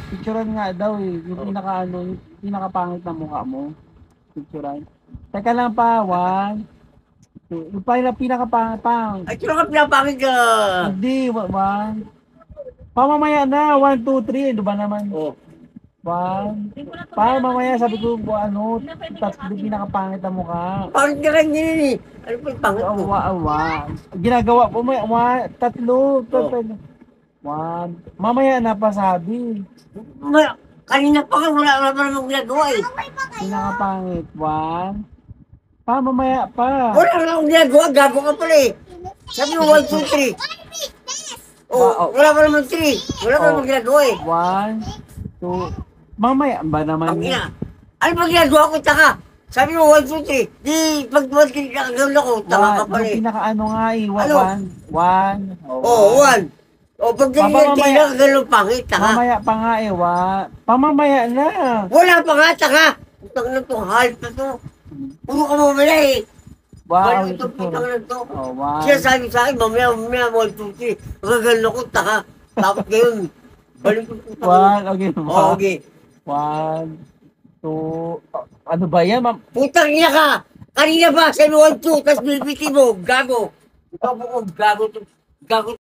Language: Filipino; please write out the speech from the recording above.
Picturean nga daw eh. Yung yung pinakapangit na mukha mo. Picturean. Teka lang pa, one. Two. Yung pinakapangit. Ay, sino ka pinapakit ka? Hindi, one. Pamamaya na, 1, 2, 3. Ano ba naman? Oh. One. Mamaya sabi ko, tatlo pinakapangit na mukha. Pangit ka rin yun eh. Ano pa yung pangit mo? Ginagawa ko, tatlo. Oh. One. Mamaya na pa sabi. Kanina pa ka, wala pa namang ginagawa eh. Pinakapangit. One. Mamaya pa. Wala na akong ginagawa, gago ka pala eh. Sabi mo 1, 2, 3. Oh, wala pa naman 3. Wala pa namang ginagawa eh. 1, 2. Mamaya ba naman? Ang ina. Ano ba ginagawa ko, taka? Sabi mo 1, 2, 3. Di, pag-1, 3 kakagawin ako, taka ka pala eh. Yung pinakaano nga eh. Ano? 1. Oh, 1. O, pag ganyan 3 na kagawin pangit, taka. Mamaya pa nga eh. Pamamaya na. Wala pa nga, taka. Putang na itong hype na to. Puro ka mamaya eh. Wow. Balik itong putang na to. Oh, 1. Siya sabi sa akin, mamaya, 1, 2, 3. Magagano ko, taka. Tapos ngayon, balik ko putang na. 1. Okay. Oh, okay. 1, 2. Ano ba yan? Putang ina ka! Kanina ba, sabi 1, 2, tapos bilbiti mo, gago. Ikaw mo ko, gago to